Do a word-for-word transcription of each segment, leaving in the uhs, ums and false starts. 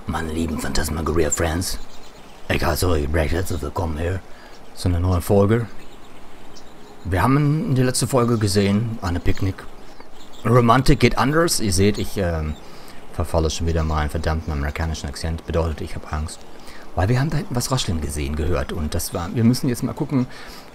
Meine lieben Phantasmagoria Friends, ich heiße euch recht herzlich willkommen hier zu einer neuen Folge. Wir haben in der letzten Folge gesehen, eine Picknick. Romantik geht anders. Ihr seht, ich ähm, verfalle schon wieder mal einen verdammten amerikanischen Akzent. Bedeutet, ich habe Angst. Weil wir haben da hinten was rascheln gesehen, gehört. Und das war, wir müssen jetzt mal gucken,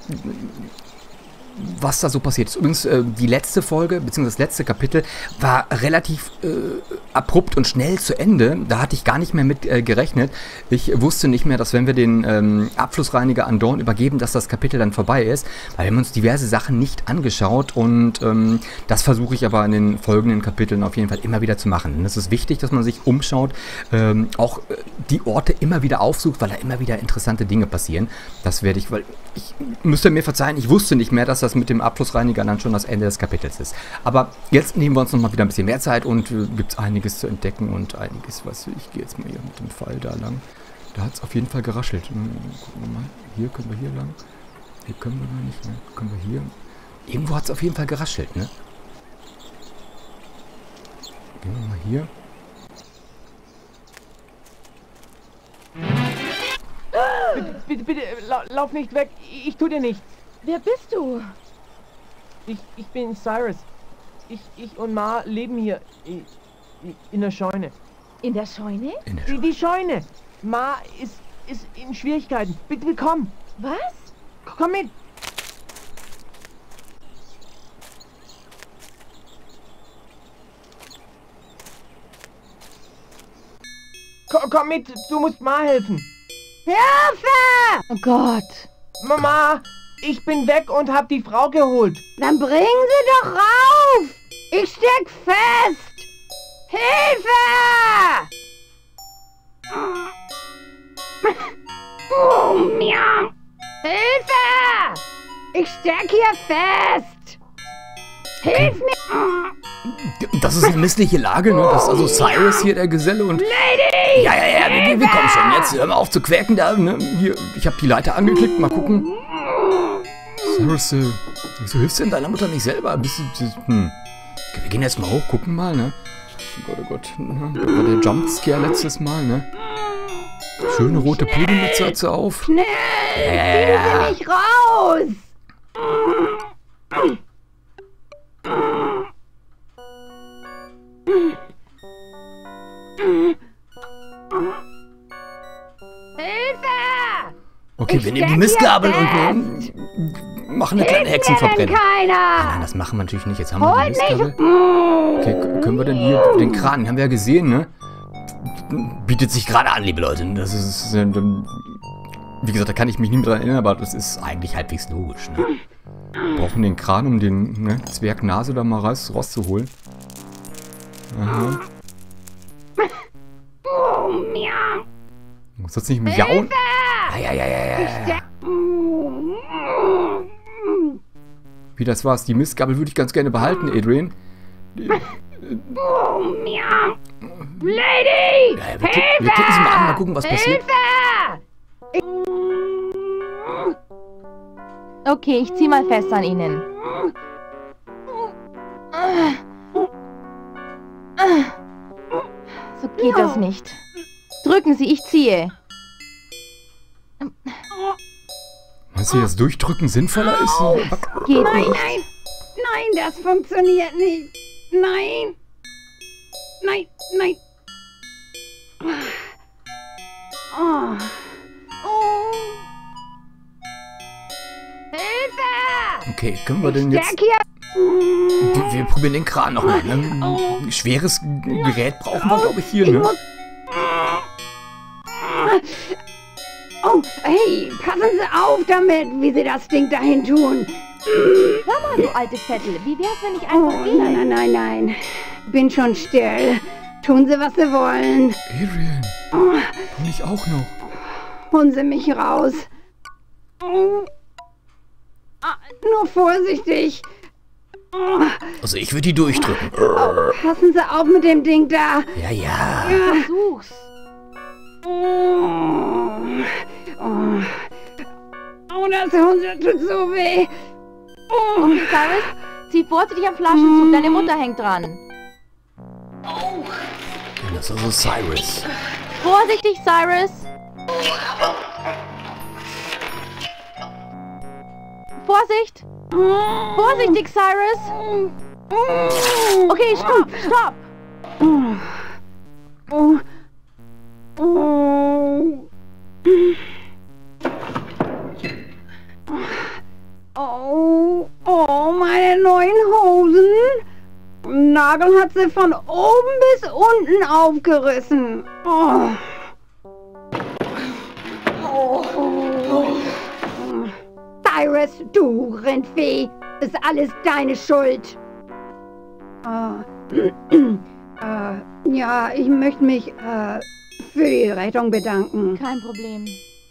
was da so passiert ist. Übrigens, äh, die letzte Folge, beziehungsweise das letzte Kapitel, war relativ äh, abrupt und schnell zu Ende. Da hatte ich gar nicht mehr mit äh, gerechnet. Ich wusste nicht mehr, dass wenn wir den ähm, Abflussreiniger an Dawn übergeben, dass das Kapitel dann vorbei ist. Weil wir haben uns diverse Sachen nicht angeschaut und ähm, das versuche ich aber in den folgenden Kapiteln auf jeden Fall immer wieder zu machen. Und es ist wichtig, dass man sich umschaut, ähm, auch äh, die Orte immer wieder aufsucht, weil da immer wieder interessante Dinge passieren. Das werde ich, weil ich müsste mir verzeihen, ich wusste nicht mehr, dass das mit dem Abflussreiniger dann schon das Ende des Kapitels ist. Aber jetzt nehmen wir uns noch mal wieder ein bisschen mehr Zeit und äh, gibt es einiges zu entdecken und einiges, was ich gehe jetzt mal hier mit dem Pfeil da lang. Da hat es auf jeden Fall geraschelt. Hm, gucken wir mal. Hier können wir hier lang. Hier können wir gar nicht. Ne? Können wir hier. Irgendwo hat es auf jeden Fall geraschelt, ne? Gehen wir mal hier. Bitte, bitte, bitte, la lauf nicht weg. Ich tu dir nichts. Wer bist du? Ich, ich bin Cyrus. Ich, ich und Ma leben hier i- i- in der Scheune. In der Scheune? In der Die, die Scheune. Ma ist, ist in Schwierigkeiten. Bitte, bitte komm. Was? Komm mit. Ko- Komm mit, du musst Ma helfen. Hilfe! Oh Gott. Mama, ich bin weg und hab die Frau geholt. Dann bringen Sie doch rauf! Ich steck fest! Hilfe! Oh, miau. Hilfe! Ich steck hier fest! Hilf mir! Das ist eine missliche Lage, ne? Das ist also Cyrus hier, der Geselle und... Lady! Ja, ja, ja, wir, wir kommen schon. Jetzt hör mal auf zu quäken da, ne? Hier, ich habe die Leiter angeklickt, mal gucken. Cyrus, äh, wieso hilfst du denn deiner Mutter nicht selber? Bist du, hm. Okay, wir gehen jetzt mal hoch, gucken mal, ne? Oh Gott, oh Gott. Da war der Jumpscare letztes Mal, ne? Schöne rote Pudelmütze hat sie auf. Schnell! Ja, ja, ja. Ziehen Sie mich raus! Hilfe! Okay, Ich wir nehmen die steck Mistgabel hier und fest. äh, machen eine kleine Hilft mir denn Hexenverbrennung. Nein, keiner? das machen wir natürlich nicht. Jetzt haben wir die Holt Mistgabel. mich! Okay, k- können wir denn hier den Kran, den haben wir ja gesehen, ne? Bietet sich gerade an, liebe Leute. Das ist, äh, wie gesagt, da kann ich mich nicht mehr dran erinnern, aber das ist eigentlich halbwegs logisch, ne? Wir brauchen den Kran, um den ne, Zwerg Nase da mal raus, rauszuholen. Aha. Oh, miau. Muss das nicht miauen? Hilfe! Ja, ja, ja, ja, ja, ja. Steck- Wie das war's. Die Mistgabel würde ich ganz gerne behalten, Adrian. Oh, miau. Lady! Ja, ja, wir, klick, wir klicken sie mal an, mal gucken, was passiert. Hilfe! Okay, ich zieh mal fest an Ihnen. So geht das nicht. Drücken Sie, ich ziehe. Meinst du, dass Durchdrücken sinnvoller ist? Geht Nein, nicht. nein, nein, das funktioniert nicht. Nein, nein, nein. Oh. Oh. Hilfe! Okay, können wir denn jetzt... Steck hier. Wir, wir probieren den Kran nochmal. Ne? Ein schweres Gerät brauchen wir, glaube ich, hier. Ne? Oh, hey, passen Sie auf damit, wie Sie das Ding dahin tun. Hör mal, du alte Vettel. Wie wär's, wenn ich Oh, einfach gehe? nein, nein, nein, nein. Bin schon still. Tun Sie, was Sie wollen. Adrian, Oh, komm ich auch noch. holen Sie mich raus. Oh. Ah, nur vorsichtig. Oh, Also ich würde die durchdrücken. passen Sie auf mit dem Ding da. Ja, ja. Versuch's. Oh, oh, oh, das Hund tut so weh. Oh, Okay, Cyrus, zieh vorsichtig am Flaschenzug. Deine Mutter hängt dran. Das ist also Cyrus. Vorsichtig, Cyrus! Vorsicht! Vorsichtig, Cyrus! Okay, stopp, stopp! Oh. Oh. Oh. Oh, meine neuen Hosen. Nagel hat sie von oben bis unten aufgerissen. Oh. Oh. Cyrus, du Rindvieh, ist alles deine Schuld. Ah. Äh, ja, ich möchte mich äh, für die Rettung bedanken. Kein Problem.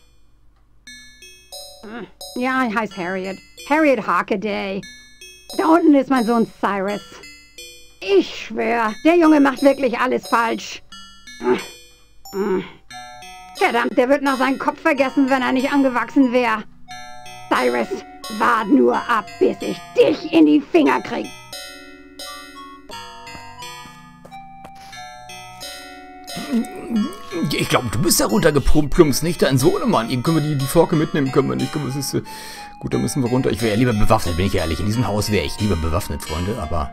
Ja, ich heiße Harriet. Harriet Hockaday. Da unten ist mein Sohn Cyrus. Ich schwöre, der Junge macht wirklich alles falsch. Verdammt, der wird noch seinen Kopf vergessen, wenn er nicht angewachsen wäre. Cyrus, wart nur ab, bis ich dich in die Finger krieg. Ich glaube, du bist da runtergeplumpst, nicht dein Sohnemann. Können wir die, die Forke mitnehmen? Können wir nicht. Können wir, das ist, äh, gut, da müssen wir runter. Ich wäre ja lieber bewaffnet, bin ich ehrlich. In diesem Haus wäre ich lieber bewaffnet, Freunde, aber...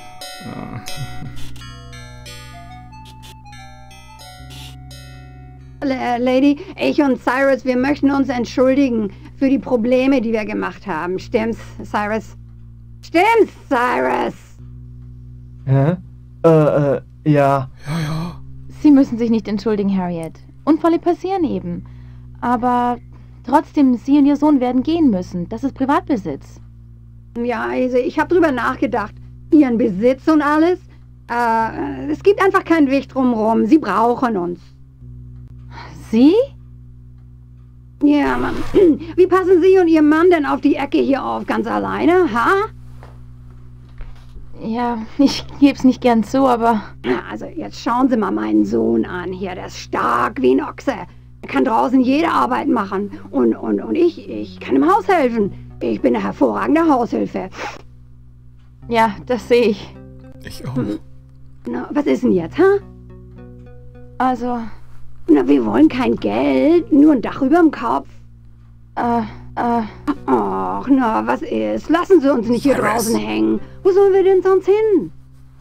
Ja. Lady, ich und Cyrus, wir möchten uns entschuldigen für die Probleme, die wir gemacht haben. Stimmt's, Cyrus? Stimmt's, Cyrus? Hä? Äh, äh, ja. Ja, ja. Sie müssen sich nicht entschuldigen, Harriet. Unfälle passieren eben. Aber trotzdem, Sie und Ihr Sohn werden gehen müssen. Das ist Privatbesitz. Ja, also ich habe drüber nachgedacht. Ihren Besitz und alles. Äh, es gibt einfach keinen Weg drumherum. Sie brauchen uns. Sie? Ja, Mann. Wie passen Sie und Ihr Mann denn auf die Ecke hier auf? Ganz alleine, ha? Ja, ich geb's nicht gern zu, aber... Ja, also jetzt schauen Sie mal meinen Sohn an hier. Der ist stark wie ein Ochse. Er kann draußen jede Arbeit machen. Und, und, und ich, ich kann im Haus helfen. Ich bin eine hervorragende Haushilfe. Ja, das sehe ich. Ich auch. Na, was ist denn jetzt, ha? Also, Na, wir wollen kein Geld, nur ein Dach über dem Kopf. äh, äh... Ach, na, was ist? Lassen Sie uns nicht hier Cyrus. draußen hängen. Wo sollen wir denn sonst hin?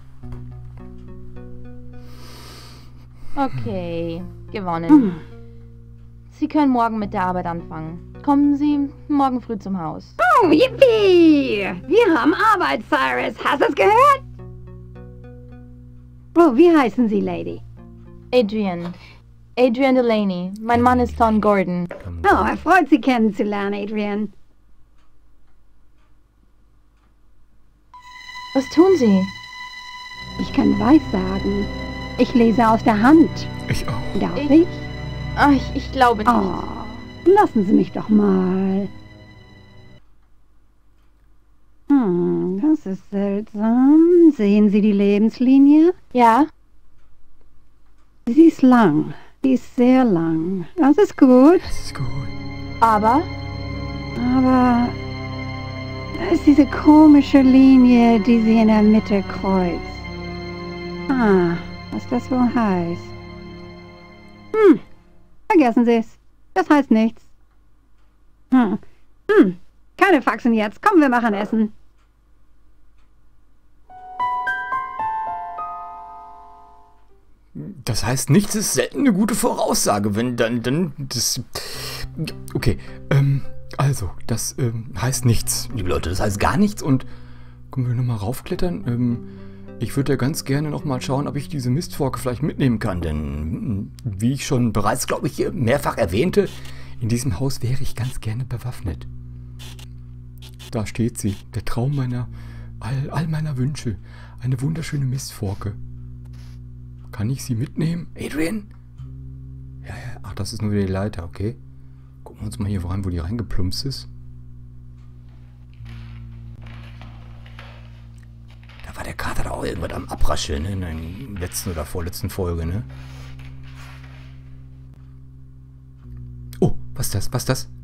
Okay, gewonnen. Hm. Sie können morgen mit der Arbeit anfangen. Kommen Sie morgen früh zum Haus. Oh, yippie! Wir haben Arbeit, Cyrus. Hast du es gehört? Oh, wie heißen Sie, Lady? Adrian. Adrian Delaney. Mein Mann ist Tom Gordon. Oh, er freut Sie kennenzulernen, Adrian. Was tun Sie? Ich kann Weissagen. Ich lese aus der Hand. Ich auch. Darf Ich- ich? Ach, ich, ich glaube nicht. Oh, lassen Sie mich doch mal. Hm, das ist seltsam. Sehen Sie die Lebenslinie? Ja? Sie ist lang. Sie ist sehr lang. Das ist gut. Das ist gut. Aber? Aber da ist diese komische Linie, die sie in der Mitte kreuzt. Ah, was das wohl heißt. Hm, vergessen Sie es. Das heißt nichts. Hm, hm, keine Faxen jetzt. Komm, wir machen Essen. Das heißt, nichts ist selten eine gute Voraussage, wenn dann, dann, das, okay, ähm, also, das ähm, heißt nichts, liebe Leute, das heißt gar nichts und können wir nochmal raufklettern? Ähm, ich würde ja ganz gerne nochmal schauen, ob ich diese Mistforke vielleicht mitnehmen kann, denn wie ich schon bereits, glaube ich, mehrfach erwähnte, in diesem Haus wäre ich ganz gerne bewaffnet. Da steht sie, der Traum meiner, all, all meiner Wünsche, eine wunderschöne Mistforke. Kann ich sie mitnehmen? Adrian? Ja, ja. Ach, das ist nur wieder die Leiter, okay. Gucken wir uns mal hier rein, wo die reingeplumpst ist. Da war der Kater da auch irgendwas am Abrascheln, ne? In der letzten oder vorletzten Folge, ne? Oh, was ist das? Was ist das?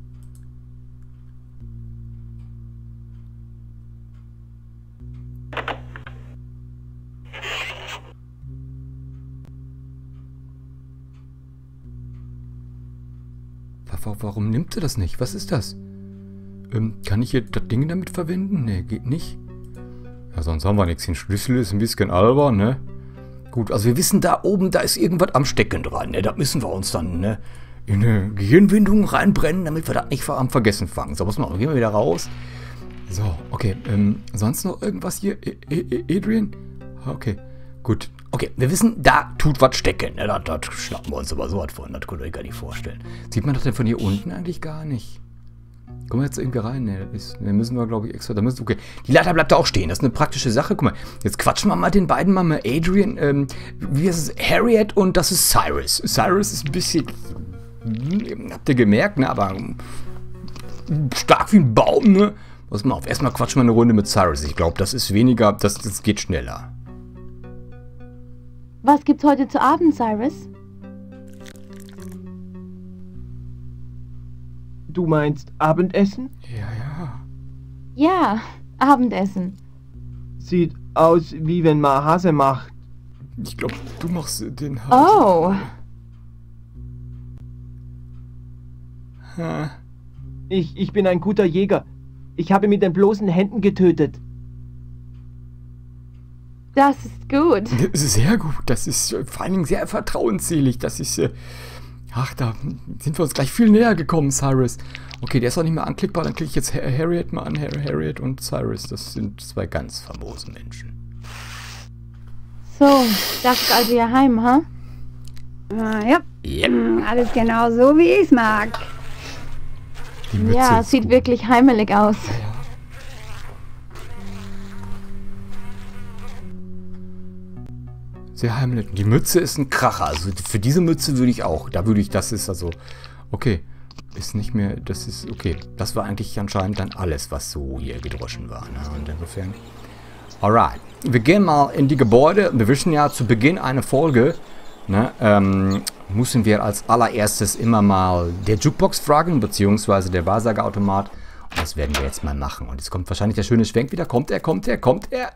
wa warum nimmt er das nicht? Was ist das? Ähm, kann ich hier das Ding damit verwenden? Ne, geht nicht. Ja, sonst haben wir nichts. Den Schlüssel ist ein bisschen albern, ne? Gut, also wir wissen, da oben, da ist irgendwas am Stecken dran, ne? Da müssen wir uns dann, ne, in eine Gehirnwindung reinbrennen, damit wir das nicht am Vergessen fangen. So, was machen wir? Gehen wir wieder raus. So, okay. Ähm, sonst noch irgendwas hier? E e Adrian? Okay, gut. Okay, wir wissen, da tut was stecken, ne? Da, da schnappen wir uns aber so was von. Das könnt ihr euch gar nicht vorstellen. Sieht man das denn von hier unten eigentlich gar nicht? Kommen wir jetzt irgendwie rein? Ne, das ist, ne, müssen wir, glaube ich, extra. Da müssen, okay. Die Leiter bleibt da auch stehen. Das ist eine praktische Sache. Guck mal, jetzt quatschen wir mal den beiden mal mit Adrian. Ähm, wie ist es? Harriet und das ist Cyrus. Cyrus ist ein bisschen. Hm, habt ihr gemerkt, ne? Aber stark wie ein Baum, ne? Pass mal auf. Erstmal quatschen wir eine Runde mit Cyrus. Ich glaube, das ist weniger. Das, das geht schneller. Was gibt's heute zu Abend, Cyrus? Du meinst Abendessen? Ja, ja. Ja, Abendessen. Sieht aus, wie wenn man Hase macht. Ich glaube, du machst den Hase. Oh. Ha. Ich, ich bin ein guter Jäger. Ich habe mit den bloßen Händen getötet. Das ist gut. Das ist sehr gut. Das ist äh, vor allen Dingen sehr vertrauensselig. Das ist. Äh, ach, da sind wir uns gleich viel näher gekommen, Cyrus. Okay, der ist auch nicht mehr anklickbar. Dann klicke ich jetzt Harriet mal an. Harriet und Cyrus. Das sind zwei ganz famose Menschen. So, das ist also Ihr Heim, ha? Ah, ja. Yep. Hm, alles genau so, wie ich es mag. Die Mütze Ja, ist sieht gut. wirklich heimelig aus. Ja, ja. Sehr heimlich. Die Mütze ist ein Kracher. Also für diese Mütze würde ich auch. Da würde ich, das ist also. Okay. Ist nicht mehr. Das ist. Okay. Das war eigentlich anscheinend dann alles, was so hier gedroschen war. Ne? Und insofern. Alright. Wir gehen mal in die Gebäude. Wir wissen ja zu Beginn einer Folge. Ne, ähm, müssen wir als allererstes immer mal der Jukebox fragen, beziehungsweise der Wahrsageautomat. Und das werden wir jetzt mal machen. Und jetzt kommt wahrscheinlich der schöne Schwenk wieder. Kommt er, kommt er, kommt er?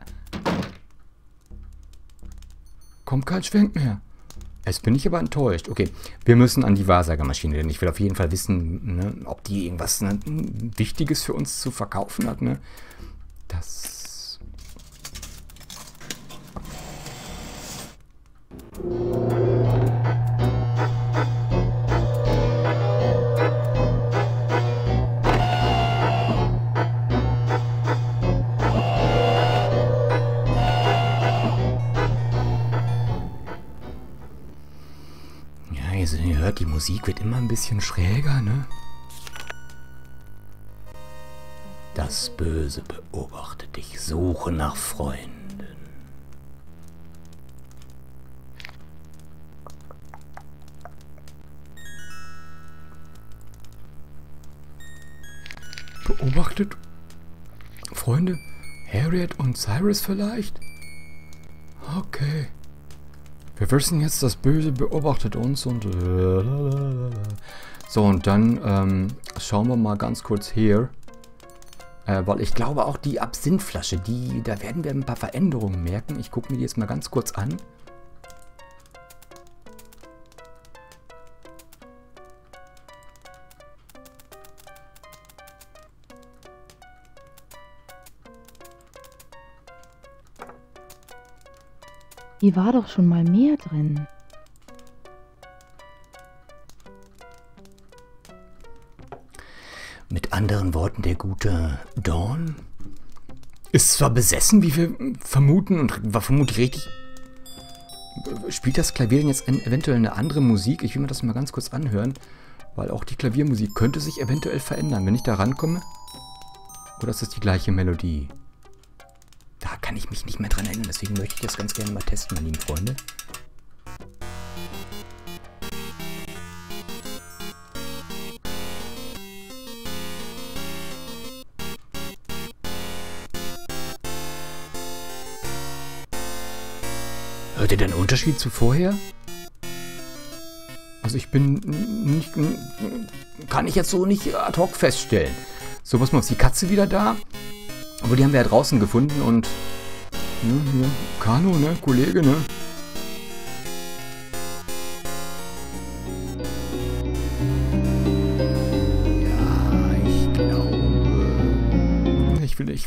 Kommt kein Schwenk mehr. Jetzt bin ich aber enttäuscht. Okay, wir müssen an die Wahrsagermaschine, denn ich will auf jeden Fall wissen, ne, ob die irgendwas ne, Wichtiges für uns zu verkaufen hat. Ne? Das... Ja, ihr hört, die Musik wird immer ein bisschen schräger, ne? Das Böse beobachtet dich, suche nach Freunden. Beobachtet? Freunde? Harriet und Cyrus vielleicht? Okay. Wir wissen jetzt, das Böse beobachtet uns und... So, und dann ähm, schauen wir mal ganz kurz hier. Äh, weil ich glaube auch die Absinthflasche, die, da werden wir ein paar Veränderungen merken. Ich gucke mir die jetzt mal ganz kurz an. Hier war doch schon mal mehr drin. Mit anderen Worten, der gute Dawn ist zwar besessen, wie wir vermuten, und war vermutlich richtig. Spielt das Klavier jetzt eventuell eine andere Musik? Ich will mir das mal ganz kurz anhören, weil auch die Klaviermusik könnte sich eventuell verändern, wenn ich da rankomme. Oder ist das die gleiche Melodie? Da kann ich mich nicht mehr dran erinnern, deswegen möchte ich das ganz gerne mal testen, meine lieben Freunde. Hört ihr den Unterschied zu vorher? Also ich bin nicht... Kann ich jetzt so nicht ad hoc feststellen. So, pass mal, ist die Katze wieder da? Aber die haben wir ja draußen gefunden und... Ne, hier, Kano, ne, Kollege, ne?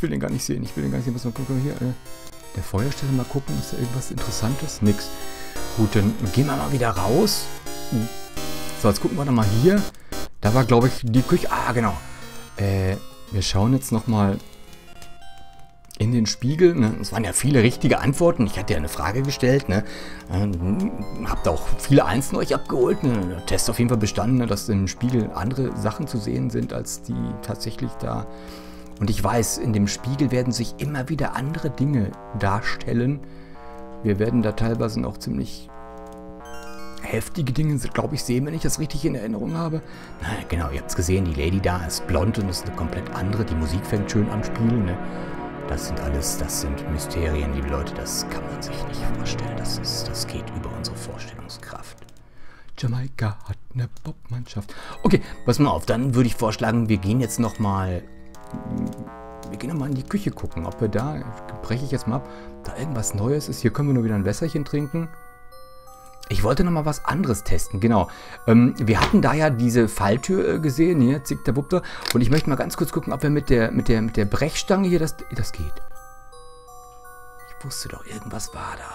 will den gar nicht sehen. Ich will den gar nicht sehen. Was mal gucken hier. Äh, der Feuerstelle mal gucken. Ist da irgendwas Interessantes? Nix. Gut, dann gehen wir mal wieder raus. So, jetzt gucken wir doch mal hier. Da war, glaube ich, die Küche. Ah, genau. Äh, wir schauen jetzt nochmal in den Spiegel. Ne? Es waren ja viele richtige Antworten. Ich hatte ja eine Frage gestellt. Ne? Ähm, habt auch viele Einsen euch abgeholt. Ne? Der Test auf jeden Fall bestanden, ne? Dass im Spiegel andere Sachen zu sehen sind, als die tatsächlich da. Und ich weiß, in dem Spiegel werden sich immer wieder andere Dinge darstellen. Wir werden da teilweise noch ziemlich heftige Dinge, glaube ich, sehen, wenn ich das richtig in Erinnerung habe. Na, genau, ihr habt es gesehen, die Lady da ist blond und ist eine komplett andere. Die Musik fängt schön an spielen. Ne? Das sind alles, das sind Mysterien, liebe Leute, das kann man sich nicht vorstellen. Das, ist, das geht über unsere Vorstellungskraft. Jamaika hat eine Popmannschaft. Okay, pass mal auf, dann würde ich vorschlagen, wir gehen jetzt nochmal... Wir gehen nochmal in die Küche gucken, ob wir da, breche ich jetzt mal ab, da irgendwas Neues ist. Hier können wir nur wieder ein Wässerchen trinken. Ich wollte nochmal was anderes testen, genau. Ähm, wir hatten da ja diese Falltür äh, gesehen, hier, zick der Wupp. Und ich möchte mal ganz kurz gucken, ob wir mit der, mit der, mit der Brechstange hier, das, das geht. Ich wusste doch, irgendwas war da.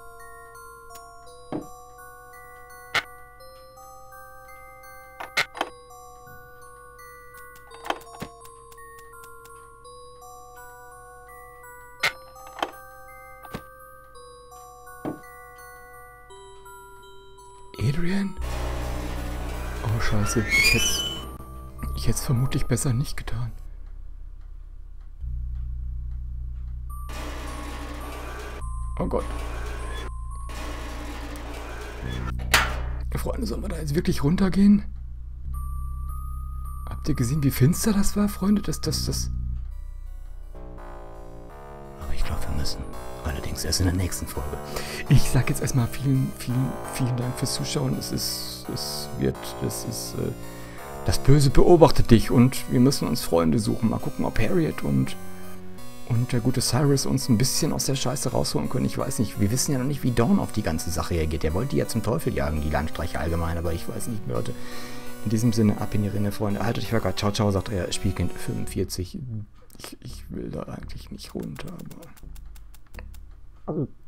Adrian? Oh, scheiße. Ich hätte ich hätte es vermutlich besser nicht getan. Oh Gott. Freunde, sollen wir da jetzt wirklich runtergehen? Habt ihr gesehen, wie finster das war, Freunde? Das, das, das... Aber ich glaube, wir müssen. Allerdings erst in der nächsten Folge. Ich sag jetzt erstmal vielen, vielen, vielen Dank fürs Zuschauen. Es ist, es wird, das ist, äh, das Böse beobachtet dich und wir müssen uns Freunde suchen. Mal gucken, ob Harriet und, und der gute Cyrus uns ein bisschen aus der Scheiße rausholen können. Ich weiß nicht, wir wissen ja noch nicht, wie Dawn auf die ganze Sache reagiert. Der wollte die ja zum Teufel jagen, die Landstreicher allgemein, aber ich weiß nicht, Leute. In diesem Sinne, ab in die Rinne, Freunde. Haltet euch wacker. Ciao, ciao, sagt er, Spielkind fünfundvierzig. Ich, ich will da eigentlich nicht runter, aber... Also